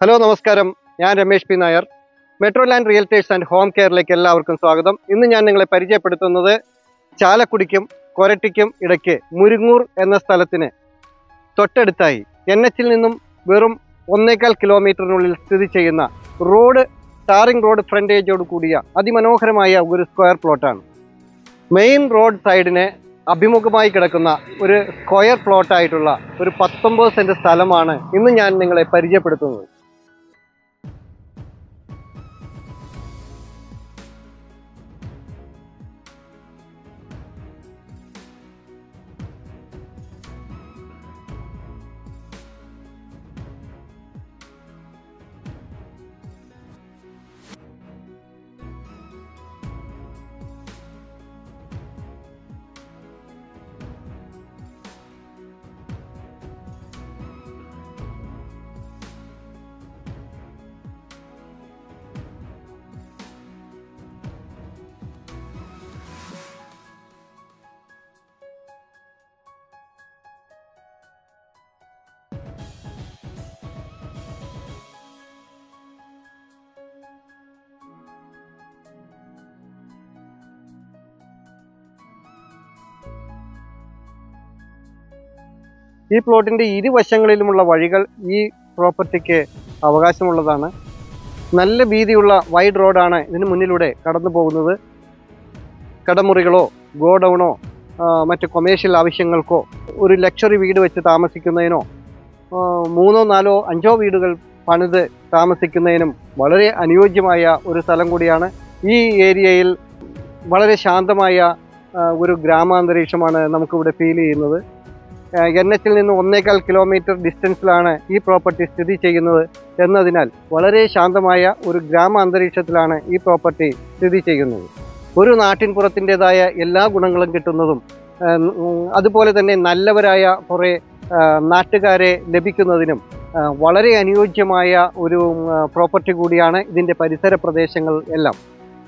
Hello നമസ്കാരം, ഞാൻ Ramesh P Nair. Metro land realtors and home കെയറിലേക്ക് എല്ലാവർക്കും സ്വാഗതം. ഇന്ന് ഞാൻ നിങ്ങളെ പരിചയപ്പെടുത്തുന്നത് ചാലക്കുടിക്കും കൊരട്ടിക്കും ഇടയ്ക്ക് മുരുങ്ങൂർ എന്ന സ്ഥലത്തിന് തൊട്ടടുത്തായി NH-ൽ നിന്നും വെറും 1.25 കിലോമീറ്ററിനുള്ളിൽ സ്ഥിതി ചെയ്യുന്ന ടാറിംഗ് റോഡ് ഫ്രണ്ടേജോട് കൂടിയ അതിമനോഹരമായ ഒരു സ്ക്വയർ പ്ലോട്ടാണ്. മെയിൻ റോഡ് സൈഡിന് അഭിമുഖമായി കിടക്കുന്ന ഒരു സ്ക്വയർ പ്ലോട്ടായിട്ടുള്ള ഒരു 19 സെന്റ് സ്ഥലമാണ് ഇന്ന് ഞാൻ നിങ്ങളെ പരിചയപ്പെടുത്തുന്നത്. ഈ പ്ലോട്ടിൻ്റെ ഇരുവശങ്ങളിലുമുള്ള വഴികൾ ഈ പ്രോപ്പർട്ടിക്ക് അവകാശമുള്ളതാണ്. നല്ല വീതിയുള്ള വൈഡ് റോഡാണ് ഇതിന് മുന്നിലൂടെ കടന്നു പോകുന്നത്. കടമുറികളോ ഗോഡൗണോ മറ്റ് കൊമേഴ്ഷ്യൽ ആവശ്യങ്ങൾക്കോ ഒരു ലക്ഷറി വീട് വെച്ച് താമസിക്കുന്നതിനോ 3, 4, 5 വീടുകൾ പണിത് താമസിക്കുന്നതിനും വളരെ അനുയോജ്യമായ ഒരു സ്ഥലം കൂടിയാണ്. ഈ ഏരിയയിൽ വളരെ ശാന്തമായ ഒരു ഗ്രാമാന്തരീക്ഷമാണ് നമുക്കിവിടെ ഫീൽ ചെയ്യുന്നത്. NH-ൽ നിന്ന് 1.25 കിലോമീറ്റർ ഡിസ്റ്റൻസിലാണ് ഈ പ്രോപ്പർട്ടി സ്ഥിതി ചെയ്യുന്നത് എന്നതിനാൽ വളരെ ശാന്തമായ ഒരു ഗ്രാമാന്തരീക്ഷത്തിലാണ് ഈ പ്രോപ്പർട്ടി സ്ഥിതി ചെയ്യുന്നത്. ഒരു നാട്ടിൻപുറത്തിൻ്റെതായ എല്ലാ ഗുണങ്ങളും കിട്ടുന്നതും അതുപോലെ തന്നെ നല്ലവരായ കുറേ നാട്ടുകാരെ ലഭിക്കുന്നതിനും വളരെ അനുയോജ്യമായ ഒരു പ്രോപ്പർട്ടി കൂടിയാണ് ഇതിൻ്റെ പരിസര പ്രദേശങ്ങൾ എല്ലാം.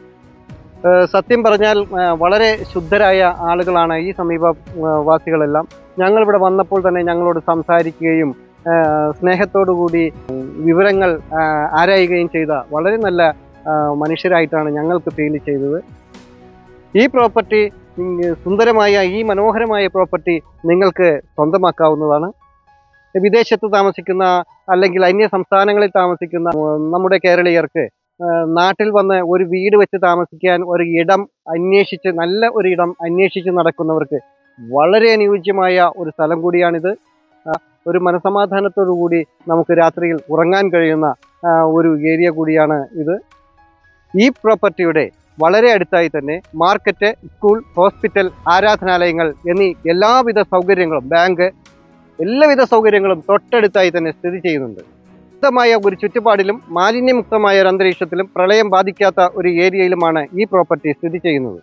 സത്യം പറഞ്ഞാൽ വളരെ ശുദ്ധരായ ആളുകളാണ് ഈ സമീപവാസികളെല്ലാം. ഞങ്ങളിവിടെ വന്നപ്പോൾ തന്നെ ഞങ്ങളോട് സംസാരിക്കുകയും സ്നേഹത്തോടുകൂടി വിവരങ്ങൾ ആരായുകയും ചെയ്ത വളരെ നല്ല മനുഷ്യരായിട്ടാണ് ഞങ്ങൾക്ക് ഫീൽ ചെയ്തത്. ഈ പ്രോപ്പർട്ടി, സുന്ദരമായ ഈ മനോഹരമായ പ്രോപ്പർട്ടി നിങ്ങൾക്ക് സ്വന്തമാക്കാവുന്നതാണ്. വിദേശത്ത് താമസിക്കുന്ന അല്ലെങ്കിൽ അന്യ സംസ്ഥാനങ്ങളിൽ താമസിക്കുന്ന നമ്മുടെ കേരളീയർക്ക് നാട്ടിൽ വന്ന് ഒരു വീട് വെച്ച് താമസിക്കാൻ ഒരു ഇടം അന്വേഷിച്ച്, നല്ല ഒരു ഇടം അന്വേഷിച്ച് നടക്കുന്നവർക്ക് വളരെ അനുയോജ്യമായ ഒരു സ്ഥലം കൂടിയാണിത്. ഒരു മനസമാധാനത്തോടു കൂടി നമുക്ക് രാത്രിയിൽ ഉറങ്ങാൻ കഴിയുന്ന ഒരു ഏരിയ കൂടിയാണ് ഇത്. ഈ പ്രോപ്പർട്ടിയുടെ വളരെ അടുത്തായി തന്നെ മാർക്കറ്റ്, സ്കൂൾ, ഹോസ്പിറ്റൽ, ആരാധനാലയങ്ങൾ എന്നീ എല്ലാവിധ സൗകര്യങ്ങളും, ബാങ്ക്, എല്ലാവിധ സൗകര്യങ്ങളും തൊട്ടടുത്തായി തന്നെ സ്ഥിതി ചെയ്യുന്നുണ്ട്. ശുദ്ധമായ ഒരു ചുറ്റുപാടിലും മാലിന്യമുക്തമായ ഒരു അന്തരീക്ഷത്തിലും പ്രളയം ബാധിക്കാത്ത ഒരു ഏരിയയിലുമാണ് ഈ പ്രോപ്പർട്ടി സ്ഥിതി ചെയ്യുന്നത്.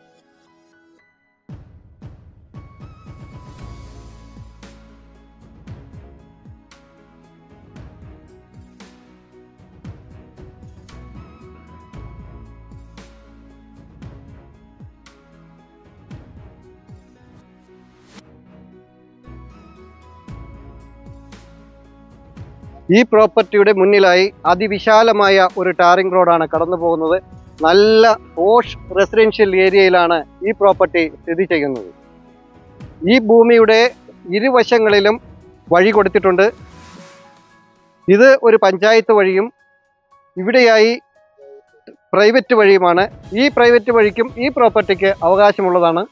ഈ പ്രോപ്പർട്ടിയുടെ മുന്നിലായി അതിവിശാലമായ ഒരു ടാറിംഗ് റോഡാണ് കടന്നു പോകുന്നത്. നല്ല പോഷ് റെസിഡൻഷ്യൽ ഏരിയയിലാണ് ഈ പ്രോപ്പർട്ടി സ്ഥിതി ചെയ്യുന്നത്. ഈ ഭൂമിയുടെ ഇരുവശങ്ങളിലും വഴി കൊടുത്തിട്ടുണ്ട്. ഇത് ഒരു പഞ്ചായത്ത് വഴിയും ഇവിടെയായി പ്രൈവറ്റ് വഴിയുമാണ്. ഈ പ്രൈവറ്റ് വഴിക്കും ഈ പ്രോപ്പർട്ടിക്ക് അവകാശമുള്ളതാണ്.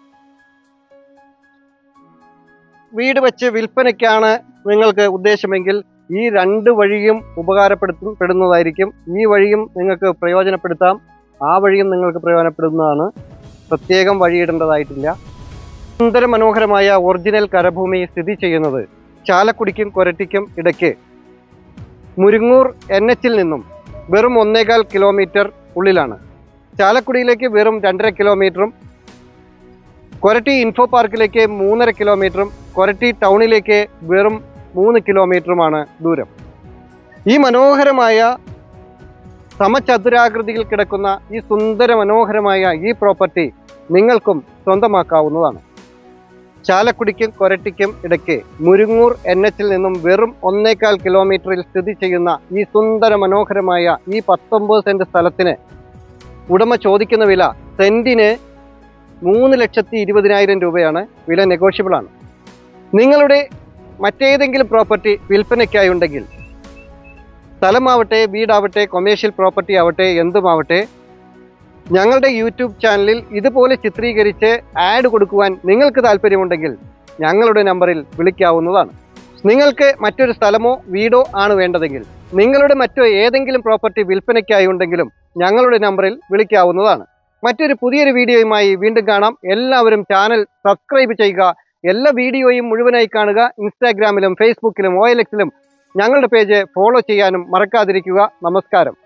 വീട് വെച്ച് വിൽപ്പനയ്ക്കാണ് നിങ്ങൾക്ക് ഉദ്ദേശമെങ്കിൽ ഈ 2 വഴിയും ഉപകാരപ്പെടുന്നതായിരിക്കും. ഈ വഴിയും നിങ്ങൾക്ക് പ്രയോജനപ്പെടുത്താം, ആ വഴിയും നിങ്ങൾക്ക് പ്രയോജനപ്പെടുന്നതാണ്. പ്രത്യേകം വഴിയിടേണ്ടതായിട്ടില്ല. സുന്ദര മനോഹരമായ ഒറിജിനൽ കരഭൂമി സ്ഥിതി ചെയ്യുന്നത് ചാലക്കുടിക്കും കൊരട്ടിക്കും ഇടയ്ക്ക് മുരുങ്ങൂർ NH-ൽ നിന്നും വെറും 1.25 കിലോമീറ്റർ ഉള്ളിലാണ്. ചാലക്കുടിയിലേക്ക് വെറും 2.5 കിലോമീറ്ററും കൊരട്ടി ഇൻഫോ പാർക്കിലേക്ക് 3.5 കിലോമീറ്ററും കൊരട്ടി ടൗണിലേക്ക് വെറും 3 കിലോമീറ്ററുമാണ് ദൂരം. ഈ മനോഹരമായ സമചതുരാകൃതിയിൽ കിടക്കുന്ന ഈ സുന്ദര മനോഹരമായ ഈ പ്രോപ്പർട്ടി നിങ്ങൾക്കും സ്വന്തമാക്കാവുന്നതാണ്. ചാലക്കുടിക്കും കൊരട്ടിക്കും ഇടയ്ക്ക് മുരുങ്ങൂർ NH-ൽ നിന്നും വെറും 1.25 കിലോമീറ്ററിൽ സ്ഥിതി ചെയ്യുന്ന ഈ സുന്ദര മനോഹരമായ ഈ 19 സെന്റ് സ്ഥലത്തിന് ഉടമ ചോദിക്കുന്ന വില സെന്റിന് 3,20,000 രൂപയാണ്. വില നെഗോഷ്യബിൾ ആണ്. നിങ്ങളുടെ മറ്റേതെങ്കിലും പ്രോപ്പർട്ടി വിൽപ്പനയ്ക്കായി ഉണ്ടെങ്കിൽ, സ്ഥലമാവട്ടെ, വീടാവട്ടെ, കൊമേഴ്ഷ്യൽ പ്രോപ്പർട്ടി ആവട്ടെ, എന്തുമാവട്ടെ, ഞങ്ങളുടെ യൂട്യൂബ് ചാനലിൽ ഇതുപോലെ ചിത്രീകരിച്ച് ആഡ് കൊടുക്കുവാൻ നിങ്ങൾക്ക് താല്പര്യമുണ്ടെങ്കിൽ ഞങ്ങളുടെ നമ്പറിൽ വിളിക്കാവുന്നതാണ്. നിങ്ങൾക്ക് മറ്റൊരു സ്ഥലമോ വീടോ ആണ് വേണ്ടതെങ്കിൽ, നിങ്ങളുടെ മറ്റോ ഏതെങ്കിലും പ്രോപ്പർട്ടി വിൽപ്പനയ്ക്കായി ഉണ്ടെങ്കിലും ഞങ്ങളുടെ നമ്പറിൽ വിളിക്കാവുന്നതാണ്. മറ്റൊരു പുതിയൊരു വീഡിയോയുമായി വീണ്ടും കാണാം. എല്ലാവരും ചാനൽ സബ്സ്ക്രൈബ് ചെയ്യുക. എല്ലാ വീഡിയോയും മുഴുവനായി കാണുക. ഇൻസ്റ്റാഗ്രാമിലും ഫേസ്ബുക്കിലും OLX-ലും ഞങ്ങളുടെ പേജ് ഫോളോ ചെയ്യാനും മറക്കാതിരിക്കുക. നമസ്കാരം.